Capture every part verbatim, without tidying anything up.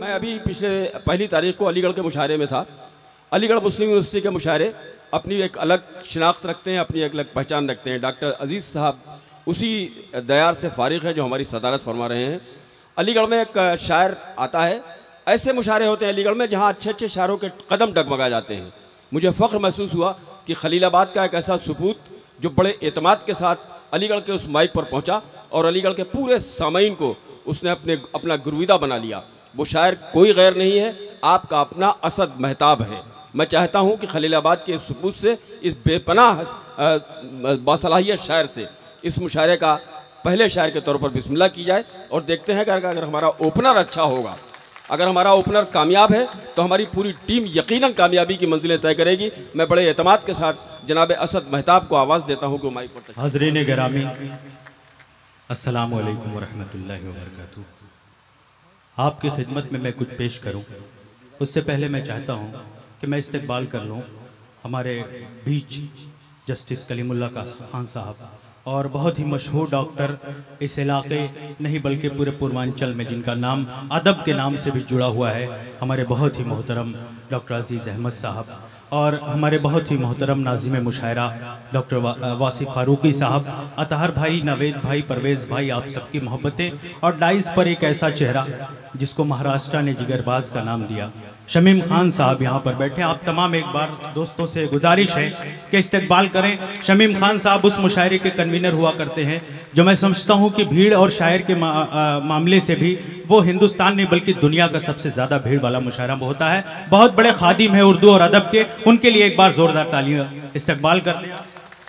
मैं अभी पिछले पहली तारीख को अलीगढ़ के मुशायरे में था। अलीगढ़ मुस्लिम यूनिवर्सिटी के मुशायरे अपनी एक अलग शिनाख्त रखते हैं, अपनी एक अलग पहचान रखते हैं। डॉक्टर अजीज़ साहब उसी दयार से फारिग हैं जो हमारी सदारत फरमा रहे हैं। अलीगढ़ में एक शायर आता है, ऐसे मुशायरे होते हैं अलीगढ़ में जहाँ अच्छे अच्छे शायरों के कदम डगमगा जाते हैं। मुझे फ़ख्र महसूस हुआ कि खलीलाबाद का एक ऐसा सबूत जो बड़े एतमाद के साथ अलीगढ़ के उस माइक पर पहुंचा और अलीगढ़ के पूरे सामीन को उसने अपने अपना गुरविदा बना लिया। वो शायर कोई गैर नहीं है, आपका अपना असद महताब है। मैं चाहता हूं कि खलीलाबाद के इस सबूत से, इस बेपनाह बासलाहियत शायर से इस मुशायरे का पहले शायर के तौर पर बिस्मिल्लाह की जाए और देखते हैं कि अगर हमारा ओपनर अच्छा होगा, अगर हमारा ओपनर कामयाब है तो हमारी पूरी टीम यकीनन कामयाबी की मंजिलें तय करेगी। मैं बड़े एतमाद के साथ जनाब असद महताब को आवाज़ देता हूँ कि माइक पर। हाज़रीन गिरामी, अस्सलामु अलैकुम वरहमतुल्लाहि वबरकातुहू। आपकी खिदमत में मैं कुछ पेश करूं, उससे पहले मैं चाहता हूं कि मैं इस्तकबाल कर लूं हमारे बीच जस्टिस कलीमुल्लाह खान साहब और बहुत ही मशहूर डॉक्टर, इस इलाके नहीं बल्कि पूरे पूर्वांचल में जिनका नाम अदब के नाम से भी जुड़ा हुआ है, हमारे बहुत ही मोहतरम डॉक्टर अजीज़ अहमद साहब और हमारे बहुत ही मोहतरम नाज़िम मुशायरा डॉक्टर वा, वासिफ फारूकी साहब, अतहर भाई, नवेद भाई, परवेज़ भाई, आप सबकी मोहब्बतें और डाइस पर एक ऐसा चेहरा जिसको महाराष्ट्र ने जिगरबाज का नाम दिया, शमीम खान साहब यहाँ पर बैठे। आप तमाम एक बार दोस्तों से गुजारिश है कि इस्तकबाल करें। शमीम खान साहब उस मुशायरे के कन्वीनर हुआ करते हैं जो मैं समझता हूँ कि भीड़ और शायर के मा, आ, मामले से भी वो हिंदुस्तान नहीं बल्कि दुनिया का सबसे ज़्यादा भीड़ वाला मुशायरा होता है। बहुत बड़े खादिम है उर्दू और अदब के, उनके लिए एक बार ज़ोरदार तालियां इस्तकबाल करते हैं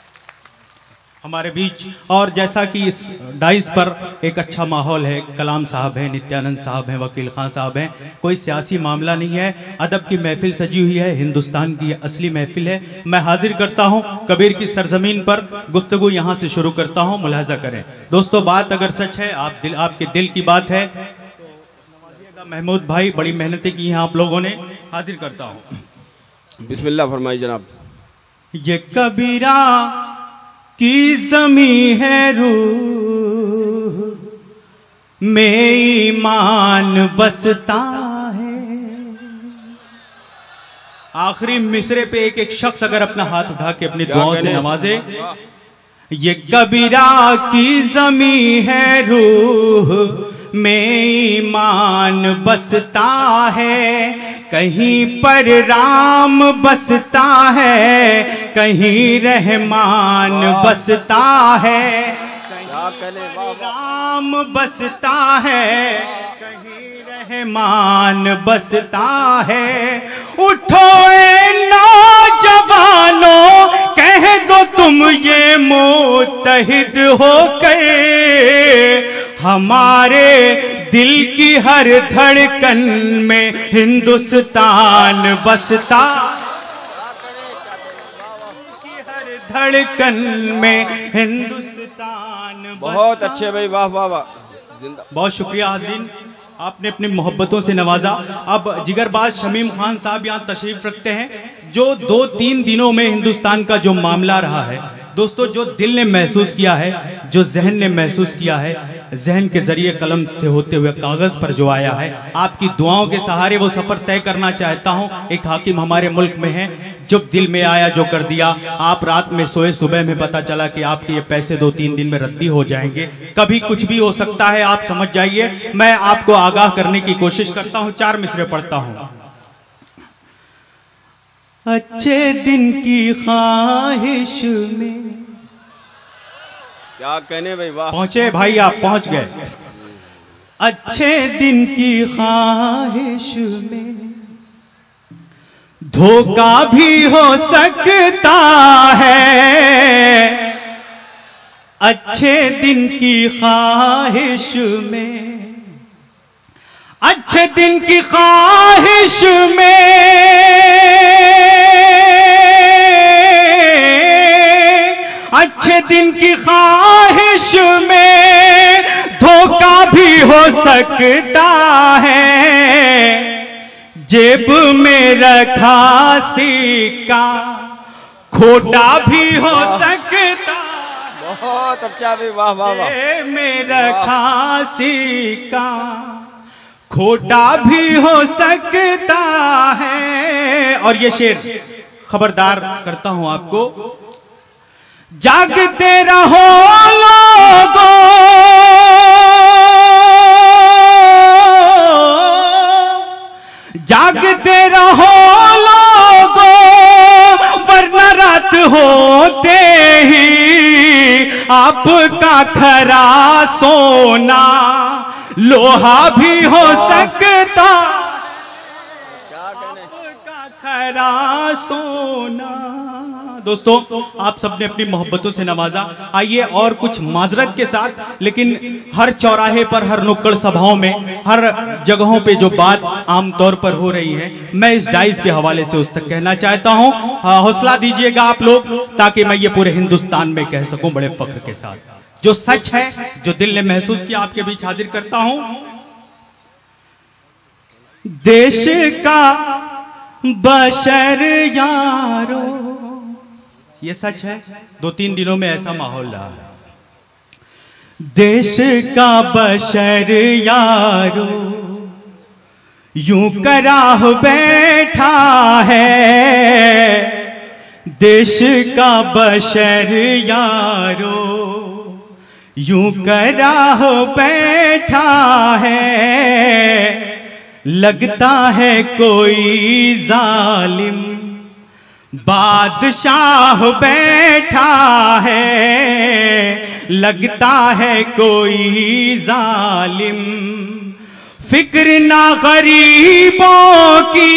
हमारे बीच। और जैसा कि इस डाइस पर एक अच्छा माहौल है, कलाम साहब हैं, नित्यानंद साहब हैं, वकील खान साहब हैं, कोई सियासी मामला नहीं है, अदब की महफिल सजी हुई है, हिंदुस्तान की असली महफिल है। मैं हाजिर करता हूं कबीर की सरजमीन पर, गुफ्तगू यहां से शुरू करता हूं, मुलाहजा करें दोस्तों। बात अगर सच है, आप दिल आपके दिल की बात है, महमूद भाई बड़ी मेहनतें की हैं आप लोगों ने, हाजिर करता हूं। बिस्मिल्लाह फरमाइए जनाब। ये कबीरा की ज़मीं है रूह में ईमान बसता है। आखिरी मिसरे पे एक एक शख्स अगर अपना हाथ उठा के अपनी दुआओं से नवाजे। ये कबीरा की ज़मीं है रूह में ईमान बसता है, कहीं पर राम बसता है, कहीं रहमान बसता है, कहीं राम बसता है, कहीं रहमान बसता है। उठो ए नौजवानों, कह दो तुम ये मुत्तहिद होकर, हमारे दिल की हर धड़कन में हिंदुस्तान बसता, की हर धड़कन में हिंदुस्तान। बहुत अच्छे भाई, वाह वाह वाह। बहुत शुक्रिया हाज़रीन, आपने अपनी मोहब्बतों से नवाजा। अब जिगरबाज शमीम खान साहब यहाँ तशरीफ रखते हैं, जो दो तीन दिनों में हिंदुस्तान का जो मामला रहा है दोस्तों, जो दिल ने महसूस किया है, जो जहन ने महसूस किया है, जहन के जरिए कलम से होते हुए कागज पर जो आया है, आपकी दुआओं के सहारे वो सफर तय करना चाहता हूं। एक हाकिम हमारे मुल्क में है, जब दिल में आया जो कर दिया। आप रात में सोए, सुबह में पता चला कि आपके ये पैसे दो तीन दिन में रद्दी हो जाएंगे। कभी कुछ भी हो सकता है, आप समझ जाइए। मैं आपको आगाह करने की कोशिश करता हूं, चार मिसरे पढ़ता हूं। अच्छे दिन की ख्वाहिश में, क्या कहने भाई, वाह। पहुंचे भाई, आप पहुंच गए। अच्छे दिन की ख्वाहिश में धोखा भी हो सकता है, अच्छे दिन की ख्वाहिश में, अच्छे दिन की ख्वाहिश में, अच्छे दिन की ख्वाहिश में धोखा भी हो सकता है, जेब में रखा सिक्का खोटा भी हो सकता। बहुत अच्छा भी, वाह वाह वाह। में रखा सिक्का खोटा भी हो सकता है। और ये शेर खबरदार करता हूं आपको, जागते रहो लोगों, जागते रहो लोगों, वरना रात होते ही आपका खरा सोना लोहा भी हो सकता, आपका खरा सोना। दोस्तों, आप सबने अपनी मोहब्बतों से नवाजा। आइए और कुछ माजरत के साथ, लेकिन हर चौराहे पर, हर नुक्कड़ सभाओं में, हर जगहों पे जो बात आमतौर पर हो रही है, मैं इस डाइस के हवाले से उस तक कहना चाहता हूं। हौसला दीजिएगा आप लोग, ताकि मैं ये पूरे हिंदुस्तान में कह सकूं बड़े फख्र के साथ। जो सच है, जो दिल ने महसूस किया, आपके बीच हाजिर करता हूं। देश का बशर यारो, ये सच है, दो तीन दिनों में ऐसा माहौल रहा है। देश का बशर यारो यूं कराह बैठा है, देश का बशर यारो यूं कराह बैठा है, लगता है कोई जालिम बादशाह बैठा है, लगता है कोई जालिम, फिक्र ना गरीबों की,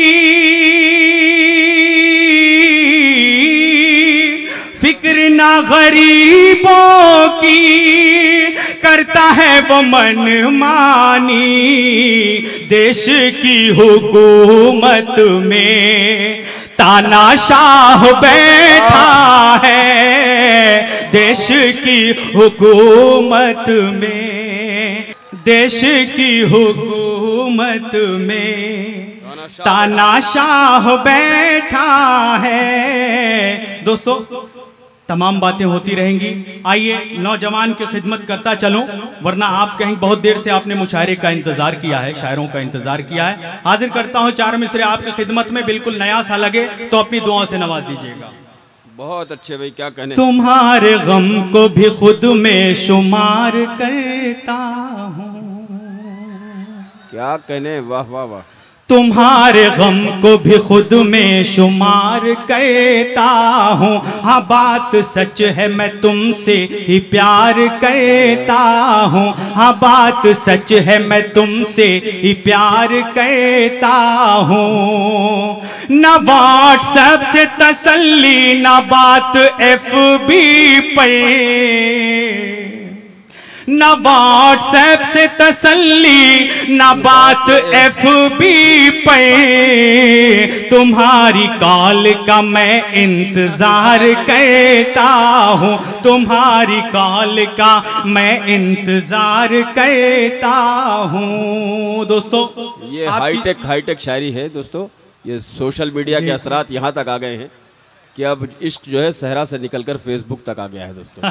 फिक्र ना गरीबों की, करता है वो मनमानी, देश की हुकूमत में तानाशाह बैठा है, देश की हुकूमत में, देश की हुकूमत में तानाशाह बैठा है। दोस्तों, तमाम बातें होती रहेंगी। आइए नौजवान की खिदमत करता चलूं, वरना आप कहीं बहुत देर से आपने मुशायरे का इंतजार किया है, शायरों का इंतजार किया है। हाजिर करता हूं चार मिसरे आपकी खिदमत में, बिल्कुल नया सा लगे तो अपनी दुआओं से नवाज दीजिएगा। बहुत अच्छे भाई, क्या कहने। तुम्हारे गम को भी खुद में शुमार करता हूं, क्या कहने, वाह वाह वाह। तुम्हारे गम को भी खुद में शुमार करता हूँ, हाँ बात सच है मैं तुमसे ही प्यार करता हूँ, हाँ बात सच है मैं तुमसे ही प्यार करता हूँ। न व्हाट्सएप से तसल्ली, न बात एफ बी पर, न व्हाट्सएप से तसल्ली, न बात एफ बी पे, तुम्हारी कॉल का मैं इंतजार करता हूँ, तुम्हारी कॉल का मैं इंतजार करता हूँ। दोस्तों, ये हाईटेक हाईटेक शायरी है दोस्तों। ये सोशल मीडिया के असरात यहाँ तक आ गए हैं कि अब इश्क जो है सहरा से निकलकर फेसबुक तक आ गया है दोस्तों।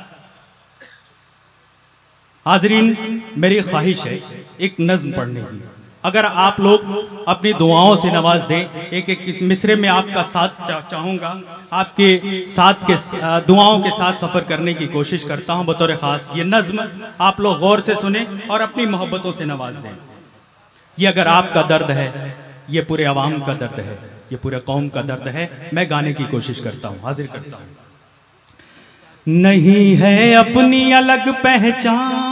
हाजरीन, मेरी ख्वाहिश है एक नज्म पढ़ने की। अगर आप लोग अपनी दुआओं से नवाज दें, एक एक मिसरे में आपका साथ चा, चाहूँगा, आपके साथ के दुआओं के साथ सफ़र करने की कोशिश करता हूँ बतौर ख़ास। ये नज्म आप लोग गौर से सुने और अपनी मोहब्बतों से नवाज दें। ये अगर आपका दर्द है, ये पूरे अवाम का दर्द है, ये पूरे कौम का दर्द है, मैं गाने की कोशिश करता हूँ, हाजिर करता हूँ। नहीं है अपनी अलग पहचान,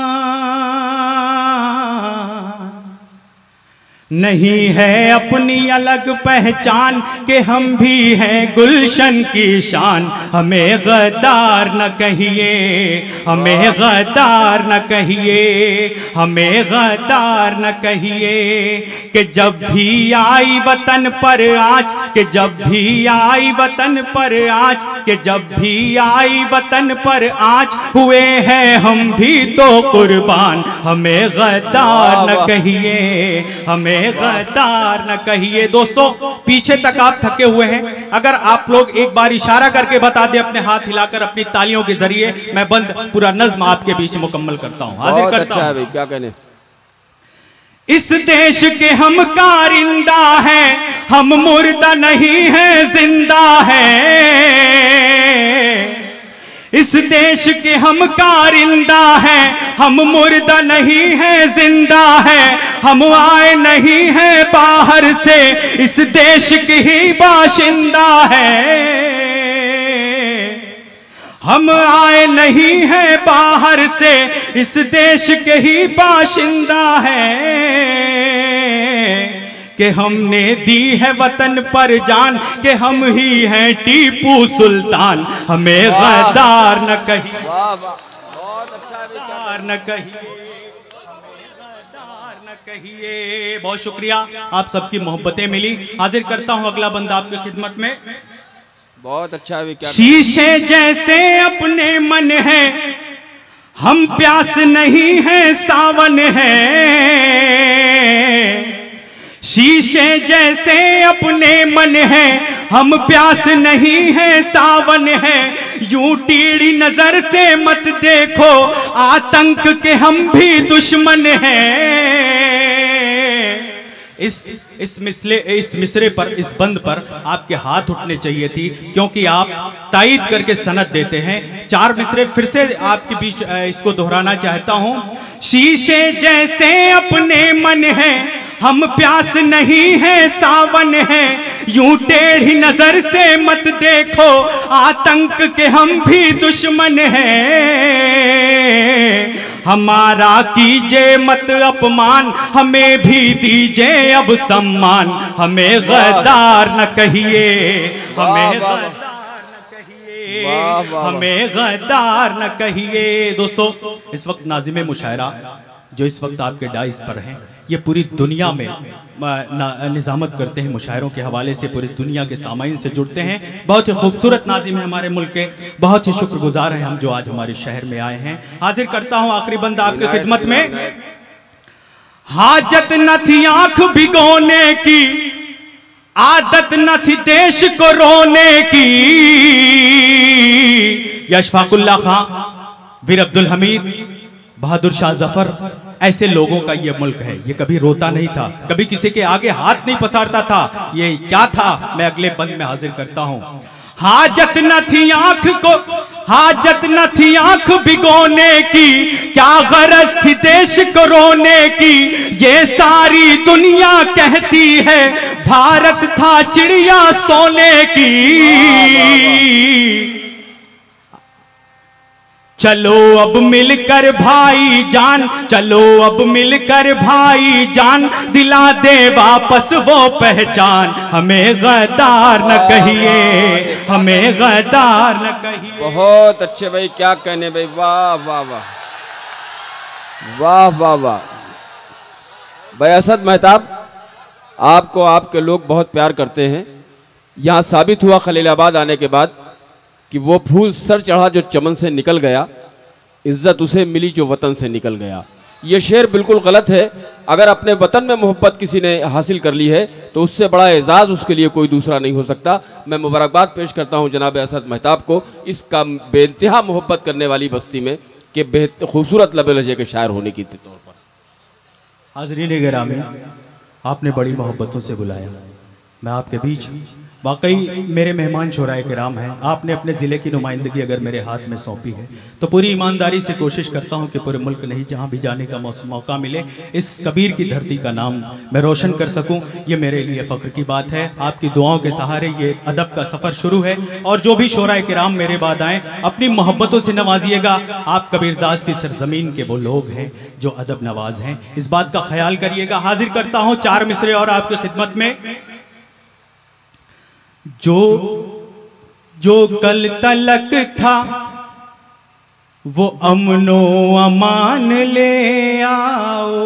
नहीं है अपनी अलग पहचान, के हम भी हैं गुलशन की शान। हमें गद्दार न कहिए, हमें गद्दार न कहिए, हमें गद्दार न कहिए, कि जब भी आई वतन पर आज, कि जब भी आई वतन पर आज, कि जब भी आई वतन पर आज, हुए हैं हम भी तो कुर्बान। हमें गद्दार न कहिए, हमें गद्दार न कहिए। दोस्तों, पीछे तक आप थके हुए हैं, अगर आप लोग एक बार इशारा करके बता दें अपने हाथ हिलाकर, अपनी तालियों के जरिए, मैं बंद पूरा नज्म आपके बीच मुकम्मल करता हूं, हाजिर करता हूं। भाई, क्या कहने। इस देश के हम कारिंदा हैं, हम मुर्दा नहीं हैं जिंदा हैं। इस देश के हम कारिंदा हैं, हम मुर्दा नहीं हैं जिंदा हैं। हम आए नहीं हैं बाहर से, इस देश के ही बाशिंदा हैं। हम आए नहीं हैं बाहर से, इस देश के ही बाशिंदा हैं। कि हमने दी है वतन पर जान, कि हम ही हैं टीपू सुल्तान। हमें गद्दार न कहिए, गद्दार न कहिए, गद्दार न कहिए। बहुत शुक्रिया, आप सबकी मोहब्बतें मिली। हाजिर करता हूं अगला बंदा आपकी खिदमत में। बहुत अच्छा विचार। शीशे जैसे अपने मन है, हम प्यास नहीं है सावन है। शीशे जैसे अपने मन है, हम प्यास नहीं है सावन है। यूं टीढ़ी नजर से मत देखो, आतंक के हम भी दुश्मन हैं। इस इस मिसले इस मिसरे पर, इस बंद पर आपके हाथ उठने चाहिए थी, क्योंकि आप तायीद करके सनद देते हैं। चार मिसरे फिर से आपके बीच इसको दोहराना चाहता हूं। शीशे जैसे अपने मन है, हम प्यास नहीं है सावन है। यूं टेढ़ी नजर से मत देखो, आतंक के हम भी दुश्मन हैं। हमारा कीजिए मत अपमान, हमें भी दीजिए अब सम्मान। हमें गद्दार न कहिए, हमें गद्दार न कहिए, हमें गद्दार न कहिए। दोस्तों, इस वक्त नाज़िम मुशायरा जो इस वक्त आपके डाइस पर हैं, ये पूरी दुनिया में निज़ामत करते हैं, मुशायरों के हवाले से पूरी दुनिया के सामाइन से जुड़ते हैं। बहुत ही खूबसूरत नाज़िम है हमारे मुल्क के, बहुत ही शुक्रगुजार हैं हम जो आज हमारे शहर में आए हैं। हाजिर करता हूं आखिरी बंदा आपकी खिदमत में। हाजत न थी आंख भिगोने की, आदत न थी देश को रोने की। अशफाकुल्लाह खां, वीर अब्दुल हमीद, बहादुर शाह जफर, ऐसे लोगों का ये मुल्क है। ये कभी रोता नहीं था, कभी किसी के आगे हाथ नहीं पसारता था। ये क्या था, मैं अगले बंद में हाजिर करता हूं। हाजत न थी आंख को, हाजत न थी आंख भिगोने की, क्या गरज थी देश को रोने की। ये सारी दुनिया कहती है, भारत था चिड़िया सोने की। चलो अब मिलकर भाई जान, चलो अब मिलकर भाई जान, दिला दे वापस वो पहचान। हमें गद्दार न कहिए, हमें गद्दार न कहिए। बहुत अच्छे भाई, क्या कहने भाई, वाह वाह वाह वाह वाह वाह। भाई असद मेहताब, आपको आपके लोग बहुत प्यार करते हैं। यहाँ साबित हुआ खलीलाबाद आने के बाद कि वो फूल सर चढ़ा जो चमन से निकल गया, इज्जत उसे मिली जो वतन से निकल गया। ये शेर बिल्कुल गलत है। अगर अपने वतन में मोहब्बत किसी ने हासिल कर ली है तो उससे बड़ा एजाज़ उसके लिए कोई दूसरा नहीं हो सकता। मैं मुबारकबाद पेश करता हूँ जनाब असद मेहताब को इसका बेइंतहा मोहब्बत करने वाली बस्ती में कि बेहद खूबसूरत लबे लहजे के शायर होने के तौर पर। हाज़रीन गिरामी, आपने बड़ी मोहब्बतों से बुलाया, मैं आपके बीच। वाकई मेरे मेहमान शोराए किराम हैं। आपने अपने ज़िले की नुमाइंदगी अगर मेरे हाथ में सौंपी है तो पूरी ईमानदारी से कोशिश करता हूं कि पूरे मुल्क नहीं, जहां भी जाने का मौका मिले, इस कबीर की धरती का नाम मैं रोशन कर सकूं। ये मेरे लिए फ़ख्र की बात है। आपकी दुआओं के सहारे ये अदब का सफ़र शुरू है। और जो भी शोराए किराम मेरे बाद आएँ, अपनी मोहब्बतों से नवाजिएगा। आप कबीरदास की सरजमीन के वो लोग हैं जो अदब नवाज हैं, इस बात का ख्याल करिएगा। हाजिर करता हूँ चार मिसरे और आपकी खिदमत में। जो जो कल तलक था वो अमनो अमान ले आओ,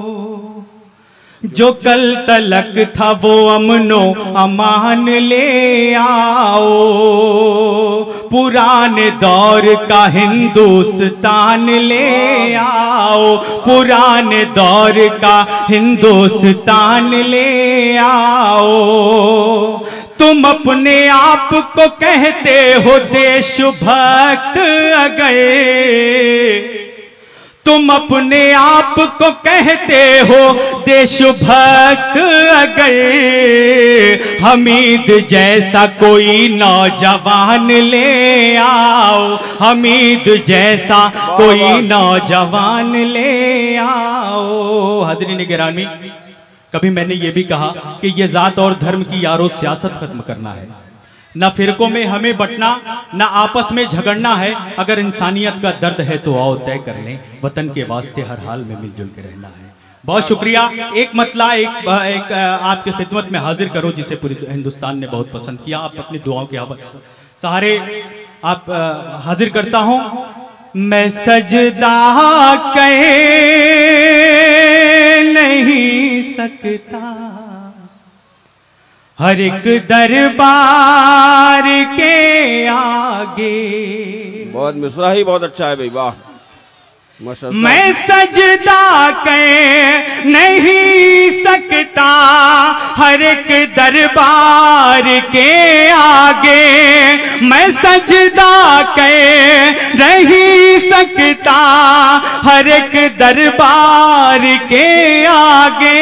जो कल तलक था वो अमनो अमान ले आओ। पुराने दौर का हिंदुस्तान ले आओ, पुराने दौर का हिंदुस्तान ले आओ। तुम अपने आप को कहते हो देशभक्त, अगर तुम अपने आप को कहते हो देशभक्त, अगर हमीद जैसा कोई नौजवान ले आओ, हमीद जैसा कोई नौजवान ले आओ। हाज़रीन गिरामी, कभी मैंने ये भी कहा कि ये जात और धर्म की यारो सियासत खत्म करना है, ना फिरकों में हमें बंटना, ना आपस में झगड़ना है। अगर इंसानियत का दर्द है तो आओ तय कर लें, वतन के वास्ते हर हाल में मिलजुल के रहना है। बहुत शुक्रिया। एक मतला एक, एक आपकी खिदमत में हाजिर करो जिसे पूरी हिंदुस्तान ने बहुत पसंद किया। आप अपनी दुआओं के हवस सहारे आप हाजिर करता हूं। मैं सजदा कह नहीं सकता हर एक दरबार के आगे। बहुत मिसरा ही बहुत अच्छा है भाई, वाह। मैं सजदा कर नहीं सकता हर एक दरबार के आगे, मैं सजदा कर नहीं सकता हर एक दरबार के आगे।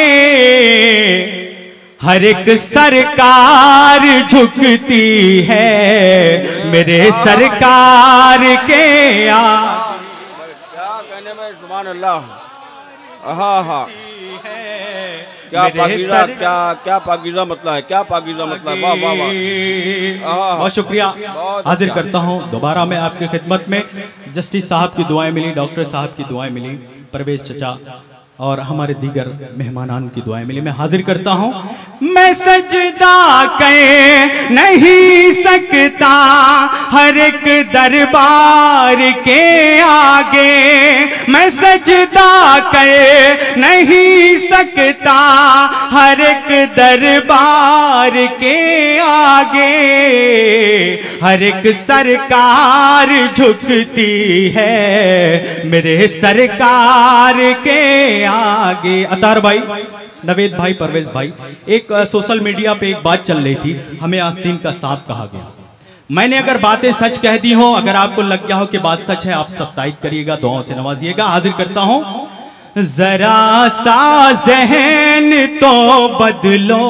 हर एक सरकार झुकती है मेरे सरकार के आगे। सुभान अल्लाह, हाँ हाँ, क्या पाकीज़ा, क्या क्या पाकीज़ा मतलब है, क्या पाकीज़ा मतलब है, वाह वाह वाह। बहुत शुक्रिया। हाजिर करता हूँ दोबारा मैं आपकी खिदमत में। जस्टिस साहब की दुआएं मिली, डॉक्टर साहब की दुआएं मिली, परवेज चचा और हमारे दीगर मेहमानान की दुआएं मिली। मैं हाजिर करता हूं। मैं सजदा कर नहीं सकता हर एक दरबार के आगे, मैं सजदा कर नहीं सकता हर एक दरबार के आगे। हर एक सरकार झुकती है मेरे सरकार के आगे। अतार भाई, नवेद भाई, परवेज भाई, एक आ, सोशल मीडिया पे एक बात चल रही थी, हमें आस्तीन का सांप कहा गया। मैंने अगर बातें सच कह दी हो, अगर आपको लग गया हो कि बात सच है, आप सब तायद करिएगा, दुआओं से नवाजिएगा। हाजिर करता हूं। जरा सा ज़हन तो बदलो,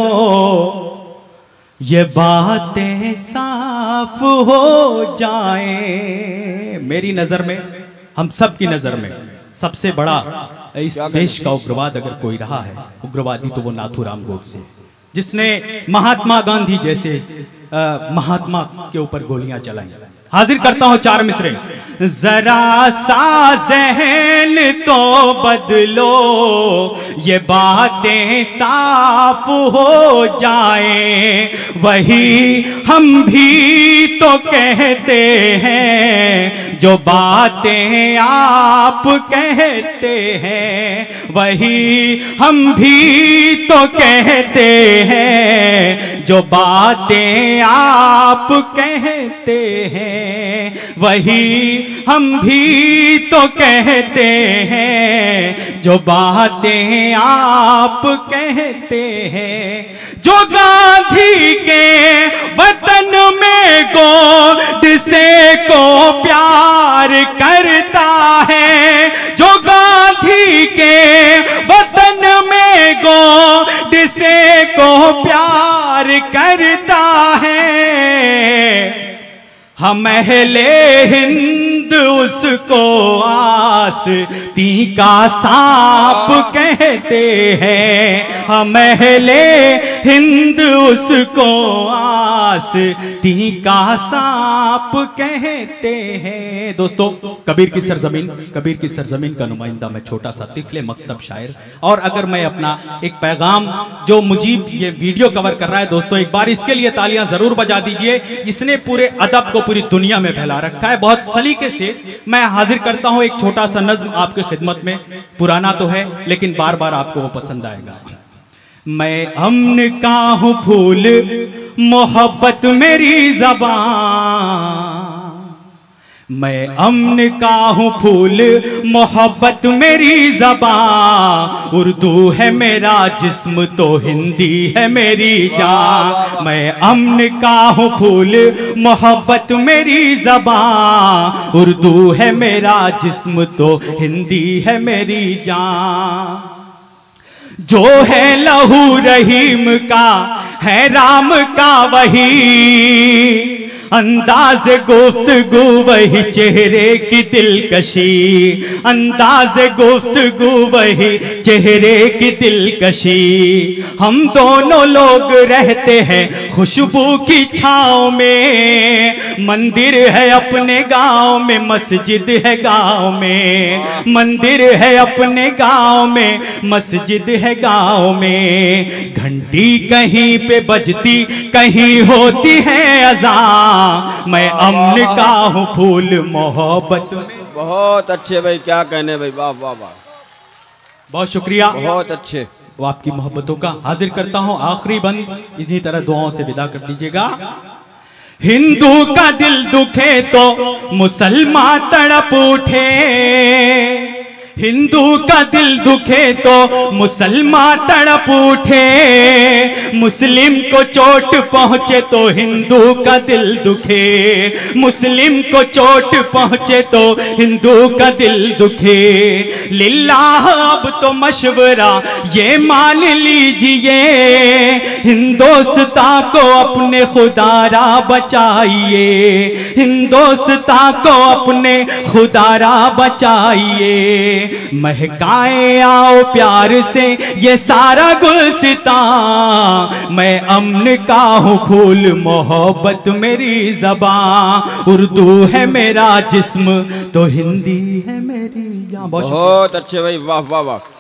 ये बातें साफ हो जाएं। मेरी नजर में, हम सब की नजर में सबसे बड़ा इस देश का उग्रवाद अगर कोई रहा है, उग्रवादी, तो वो नाथूराम गोडसे, जिसने महात्मा गांधी जैसे आ, महात्मा के ऊपर गोलियां चलाई। हाजिर करता हूं चार मिसरे। जरा सा ज़हन तो बदलो, ये बातें साफ हो जाएं। वही हम भी तो कहते हैं जो बातें आप कहते हैं, वही हम भी तो कहते हैं जो बातें आप कहते हैं, वही हम भी तो कहते हैं जो बातें आप कहते हैं। जो गांधी के वतन में गोडसे को प्यार करता है, जो गांधी के वतन में गोडसे को प्यार करता है, हम अहले हिंद उसको आस्तीन का सांप कहते हैं। हम अहले हिंद उसको आस्तीन का सांप कहते हैं। दोस्तों, कबीर की सरजमीन, कबीर की सरजमीन का नुमाइंदा मैं, छोटा सा तिफले मकतब शायर। और अगर मैं अपना एक पैगाम जो मुजीब ये वीडियो कवर कर रहा है, दोस्तों एक बार इसके लिए तालियां जरूर बजा दीजिए। इसने पूरे अदब को पूरी दुनिया में फैला रखा है बहुत सलीके से। मैं हाजिर करता हूं एक छोटा सा नज्म आपकी खिदमत में। पुराना तो है लेकिन बार बार आपको वो पसंद आएगा। मैं अमन का हूं फूल, मोहब्बत मेरी ज़बान, मैं अमन का हूँ फूल, मोहब्बत मेरी ज़बां, उर्दू है मेरा जिस्म तो हिंदी है मेरी जान। मैं अमन का हूँ फूल, मोहब्बत मेरी ज़बां, उर्दू है मेरा जिस्म तो हिंदी है मेरी जान। जो है लहू रहीम का है राम का वही, अंदाज गुफ्तगू वही चेहरे की दिलकशी, अंदाज गुफ्तगू वही चेहरे की दिलकशी। हम दोनों लोग रहते हैं खुशबू की छाँव में, मंदिर है अपने गांव में, मस्जिद है गांव में, मंदिर है अपने गांव में, मस्जिद है गांव में। घंटी कहीं पे बजती कहीं होती है अज़ान, मैं अमन का हूँ फूल मोहब्बत में। बहुत अच्छे भाई, क्या कहने भाई, वाह वाह वाह, बहुत शुक्रिया, बहुत अच्छे। वो आपकी मोहब्बतों का हाजिर करता हूँ आखिरी बंद, इन्हीं तरह दुआओं से विदा कर दीजिएगा। हिंदू का दिल दुखे तो मुसलमान तड़प उठे, हिंदू का दिल दुखे तो मुसलमान तड़प उठे, मुस्लिम को चोट पहुंचे तो हिंदू का दिल दुखे, मुस्लिम को चोट पहुंचे तो हिंदू का दिल दुखे। लिल्लाह अब तो मशवरा ये मान लीजिए, हिंदोस्तां को अपने खुदारा बचाइए, हिंदोस्तां को अपने खुदारा बचाइए। महकाए आओ प्यार से ये सारा गुलसितां, मैं अमन का हूँ फूल मोहब्बत मेरी ज़बां, उर्दू है मेरा जिस्म तो हिंदी है मेरी जान। बहुत अच्छे भाई, वाह वाह वाह।